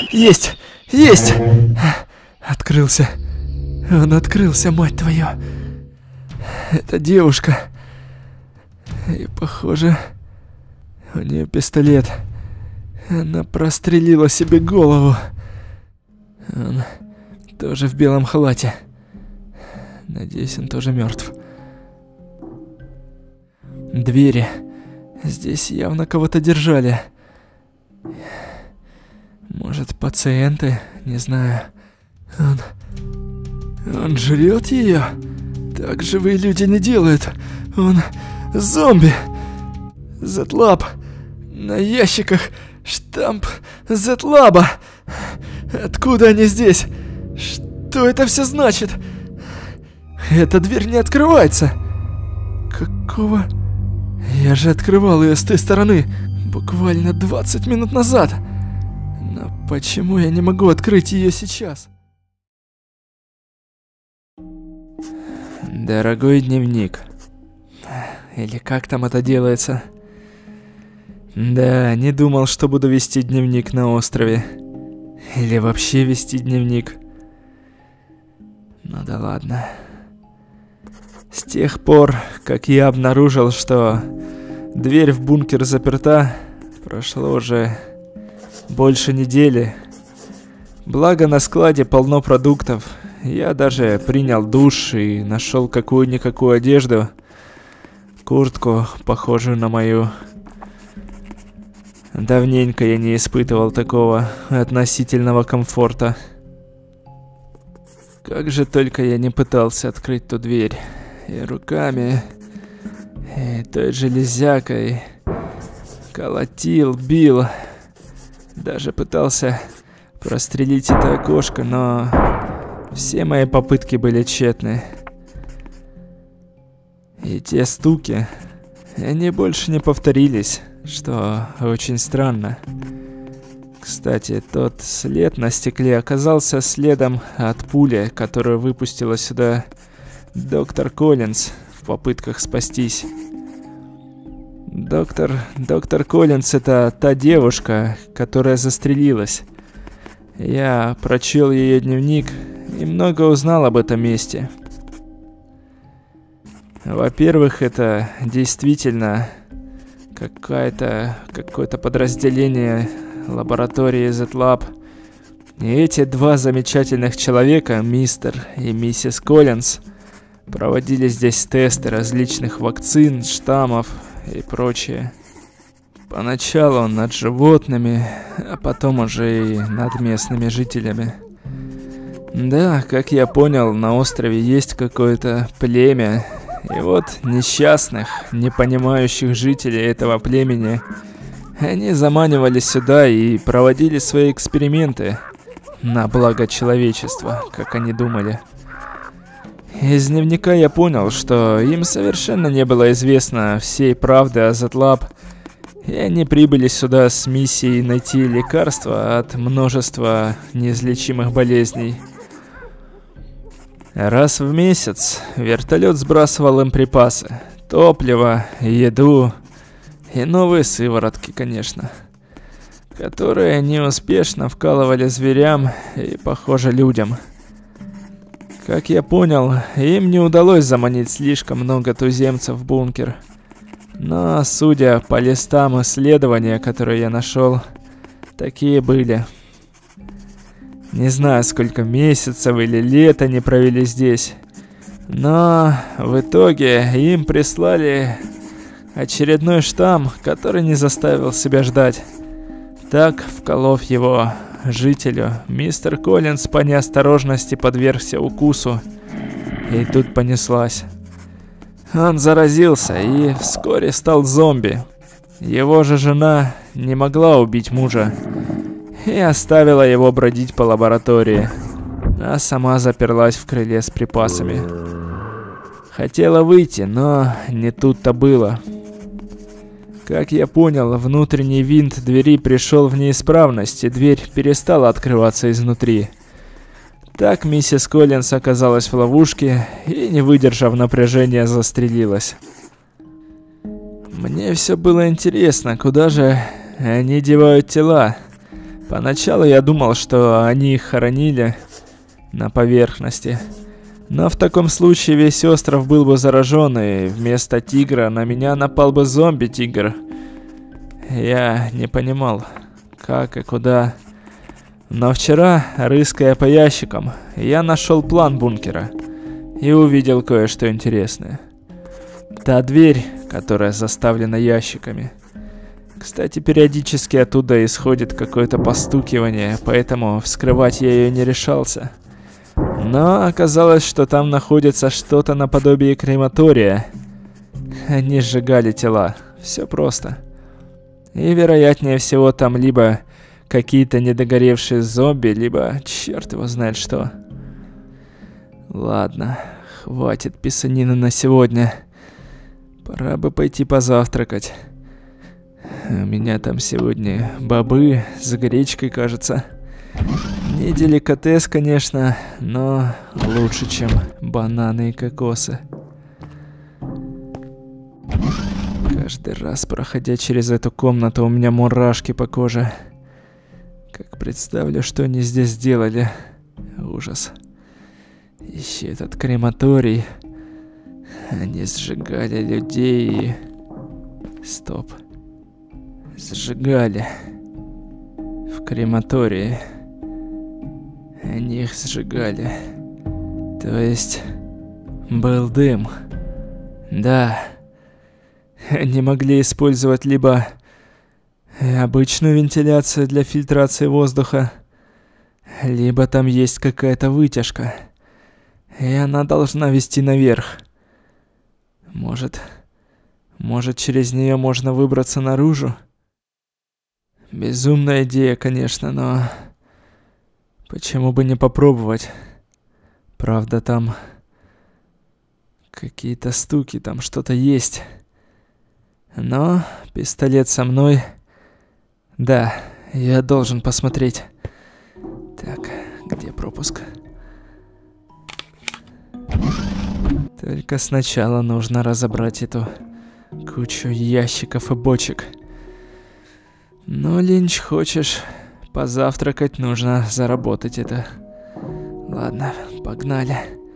Есть! Есть! Открылся. Он открылся, мать твою. Это девушка. И похоже, у нее пистолет. Она прострелила себе голову. Он тоже в белом халате. Надеюсь, он тоже мертв. Двери. Здесь явно кого-то держали. Может, пациенты? Не знаю. Он жрет ее? Так живые люди не делают. Он зомби. Z-Lab. На ящиках штамп Z-Lab. Откуда они здесь? Что это все значит? Эта дверь не открывается. Какого? Я же открывал ее с той стороны буквально 20 минут назад. Но почему я не могу открыть ее сейчас? Дорогой дневник. Или как там это делается? Да, не думал, что буду вести дневник на острове. Или вообще вести дневник. Ну да ладно. С тех пор, как я обнаружил, что дверь в бункер заперта, прошло уже больше недели. Благо на складе полно продуктов. Я даже принял душ и нашел какую-никакую одежду. Куртку, похожую на мою. Давненько я не испытывал такого относительного комфорта. Как же только я не пытался открыть ту дверь. И руками, и той железякой. Колотил, бил. Даже пытался прострелить это окошко, но все мои попытки были тщетны. И те стуки, они больше не повторились, что очень странно. Кстати, тот след на стекле оказался следом от пули, которую выпустила сюда доктор Коллинз в попытках спастись. Доктор Коллинз — это та девушка, которая застрелилась. Я прочел ее дневник и много узнал об этом месте. Во-первых, это действительно какое-то подразделение лаборатории Z-Lab. И эти два замечательных человека, мистер и миссис Коллинз, проводили здесь тесты различных вакцин, штаммов и прочее. Поначалу над животными, а потом уже и над местными жителями. Да, как я понял, на острове есть какое-то племя. И вот несчастных, не понимающих жителей этого племени, они заманивали сюда и проводили свои эксперименты на благо человечества, как они думали. Из дневника я понял, что им совершенно не было известно всей правды о Z-Lab, и они прибыли сюда с миссией найти лекарства от множества неизлечимых болезней. Раз в месяц вертолет сбрасывал им припасы, топливо, еду и новые сыворотки, конечно, которые они успешно вкалывали зверям и, похоже, людям. Как я понял, им не удалось заманить слишком много туземцев в бункер. Но, судя по листам исследования, которые я нашел, такие были. Не знаю, сколько месяцев или лет они провели здесь. Но в итоге им прислали очередной штамм, который не заставил себя ждать. Так, вколов его жителю, мистер Коллинз по неосторожности подвергся укусу. И тут понеслась. Он заразился и вскоре стал зомби. Его же жена не могла убить мужа и оставила его бродить по лаборатории, а сама заперлась в крыле с припасами. Хотела выйти, но не тут-то было. Как я понял, внутренний винт двери пришел в неисправность, и дверь перестала открываться изнутри. Так миссис Коллинз оказалась в ловушке и, не выдержав напряжения, застрелилась. Мне все было интересно, куда же они девают тела. Поначалу я думал, что они их хоронили на поверхности. Но в таком случае весь остров был бы заражен, и вместо тигра на меня напал бы зомби-тигр. Я не понимал, как и куда. Но вчера, рыская по ящикам, я нашел план бункера и увидел кое-что интересное. Та дверь, которая заставлена ящиками. Кстати, периодически оттуда исходит какое-то постукивание, поэтому вскрывать я ее не решался. Но оказалось, что там находится что-то наподобие крематория. Они сжигали тела. Все просто. И вероятнее всего там либо какие-то недогоревшие зомби, либо черт его знает что. Ладно, хватит писанины на сегодня. Пора бы пойти позавтракать. У меня там сегодня бобы с гречкой, кажется. Не деликатес, конечно, но лучше, чем бананы и кокосы. Каждый раз, проходя через эту комнату, у меня мурашки по коже. Как представлю, что они здесь делали. Ужас. Ищи этот крематорий. Они сжигали людей и... Стоп. Сжигали. В крематории. Они их сжигали. То есть... Был дым. Да. Они могли использовать либо... обычную вентиляцию для фильтрации воздуха, либо там есть какая-то вытяжка, и она должна вести наверх. Может, через нее можно выбраться наружу? Безумная идея, конечно, но почему бы не попробовать? Правда, там какие-то стуки, там что-то есть. Но пистолет со мной. Да, я должен посмотреть. Так, где пропуск? Только сначала нужно разобрать эту кучу ящиков и бочек. Ну, Линч, хочешь позавтракать, нужно заработать это. Ладно, погнали.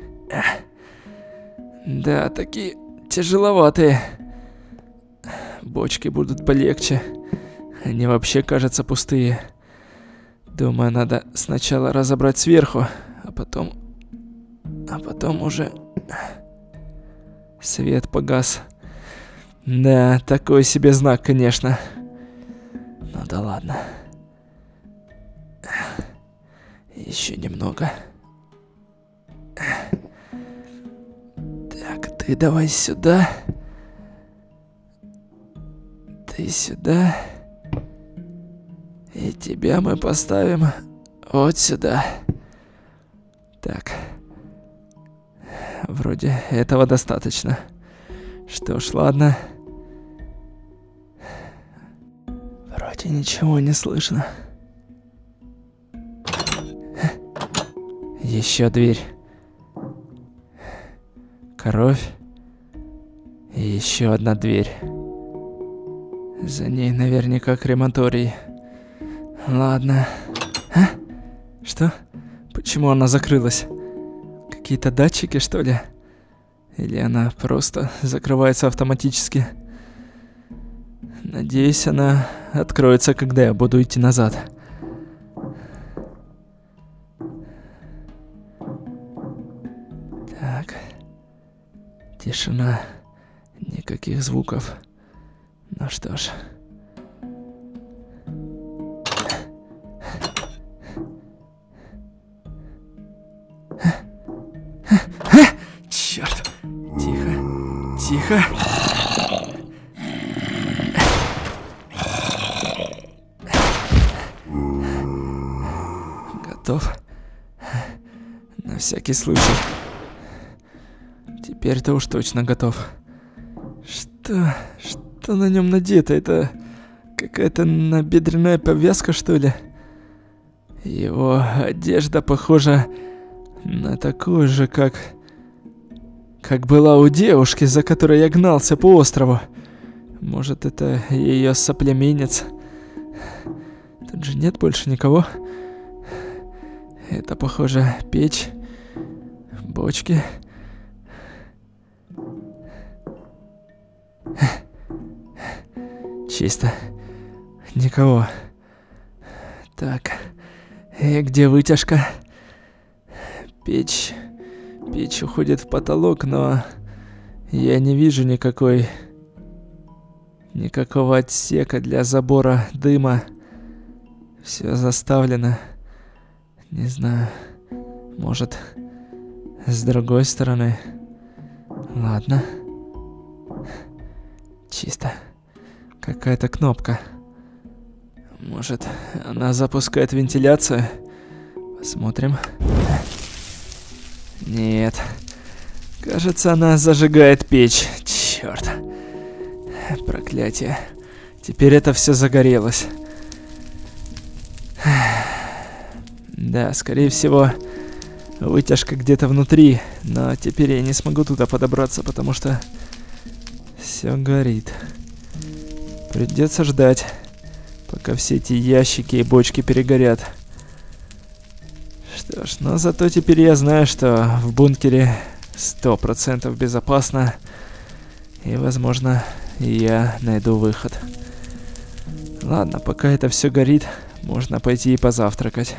Да, такие тяжеловатые. Бочки будут полегче. Они вообще, кажется, пустые. Думаю, надо сначала разобрать сверху, а потом уже... Свет погас. Да, такой себе знак, конечно. Ну да ладно. Еще немного. Так, ты давай сюда. Ты сюда. И тебя мы поставим вот сюда. Так. Вроде этого достаточно. Что ж, ладно. Вроде ничего не слышно. Еще дверь. Кровь. И еще одна дверь. За ней наверняка крематорий. Ладно. А? Что? Почему она закрылась? Какие-то датчики, что ли? Или она просто закрывается автоматически? Надеюсь, она откроется, когда я буду идти назад. Так. Тишина. Никаких звуков. Ну что ж. Черт. Тихо. Тихо. Готов. На всякий случай. Теперь-то уж точно готов. Что на нем надето? Это какая-то набедренная повязка, что ли? Его одежда похожа на такую же, как была у девушки, за которой я гнался по острову. Может, это ее соплеменец? Тут же нет больше никого. Это, похоже, печь. Бочки. Чисто. Никого. Так. И где вытяжка? Печь уходит в потолок, но я не вижу никакого отсека для забора дыма. Все заставлено. Не знаю. Может, с другой стороны. Ладно. Чисто. Какая-то кнопка. Может, она запускает вентиляцию? Посмотрим. Нет. Кажется, она зажигает печь. Черт. Проклятие. Теперь это все загорелось. Да, скорее всего, вытяжка где-то внутри. Но теперь я не смогу туда подобраться, потому что все горит. Придется ждать, пока все эти ящики и бочки перегорят. Что ж, но зато теперь я знаю, что в бункере 100% безопасно. И, возможно, я найду выход. Ладно, пока это все горит, можно пойти и позавтракать.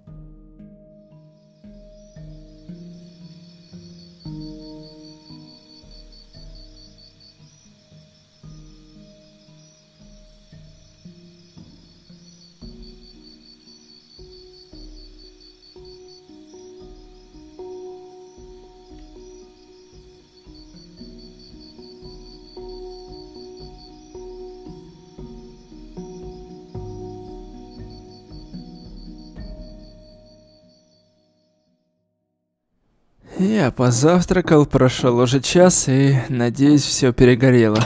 Я позавтракал, прошел уже час и, надеюсь, все перегорело.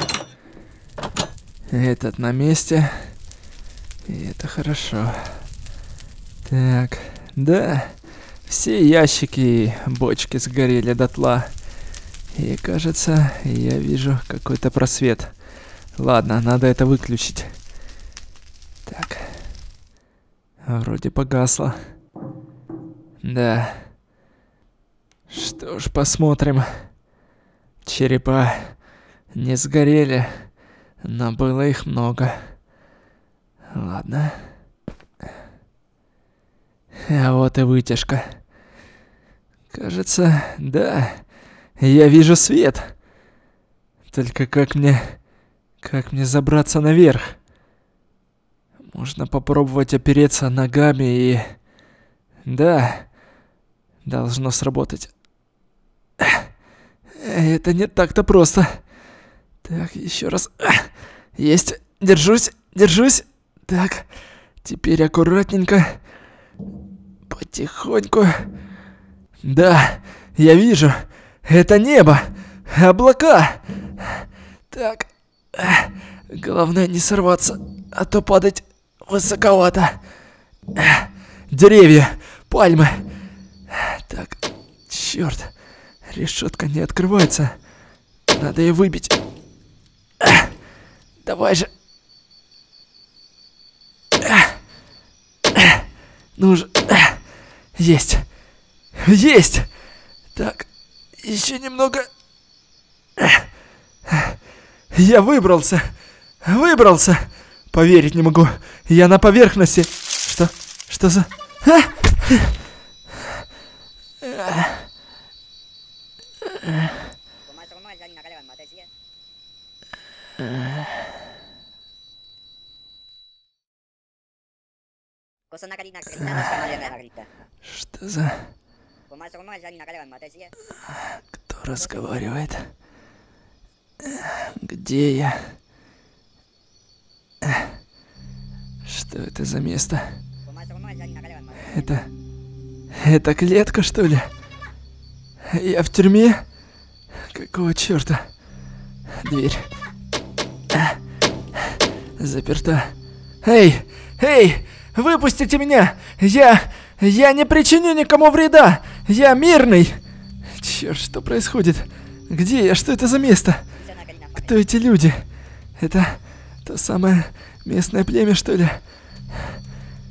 Этот на месте. И это хорошо. Так, да, все ящики и бочки сгорели дотла. И кажется, я вижу какой-то просвет. Ладно, надо это выключить. Так. Вроде погасло. Да. Что ж, посмотрим. Черепа не сгорели, но было их много. Ладно. А вот и вытяжка. Кажется, да, я вижу свет. Только как мне забраться наверх? Можно попробовать опереться ногами и... Да, должно сработать. Это не так-то просто. Так, еще раз. Есть. Держусь. Так, теперь аккуратненько. Потихоньку. Да, я вижу. Это небо. Облака. Так. Главное не сорваться, а то падать высоковато. Деревья, пальмы. Так, черт. Решетка не открывается. Надо ее выбить. Давай же. Ну же. Есть. Есть. Так, еще немного. Я выбрался. Поверить не могу. Я на поверхности. Что за... Что за... Кто разговаривает? Где я? Что это за место? Это клетка, что ли? Я в тюрьме? Какого черта? Дверь. Заперта. Эй! Выпустите меня! Я не причиню никому вреда! Я мирный! Черт, что происходит? Где я? Что это за место? Кто эти люди? Это то самое местное племя, что ли?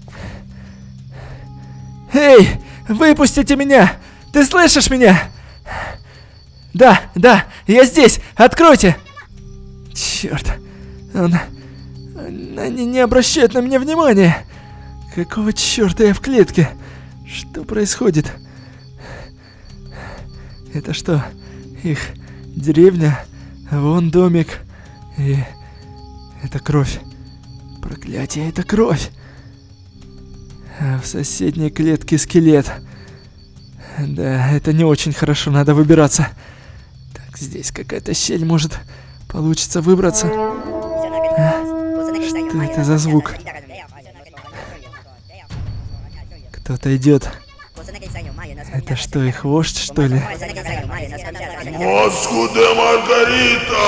Эй, выпустите меня! Ты слышишь меня? Да, я здесь! Откройте! Черт! Они не обращают на меня внимания! Какого черта я в клетке? Что происходит? Это что? Их деревня? Вон домик. И это кровь. Проклятие, это кровь. А в соседней клетке скелет. Да, это не очень хорошо, надо выбираться. Так, здесь какая-то щель, может, получится выбраться. Что это за звук? Кто-то идет. Это что, их вождь, что ли? Моску де Маргарита!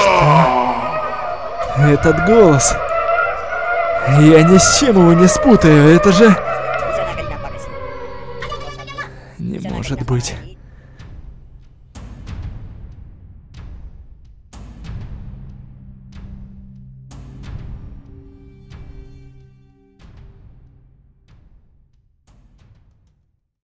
Этот голос. Я ни с чем его не спутаю, это же... Не может быть.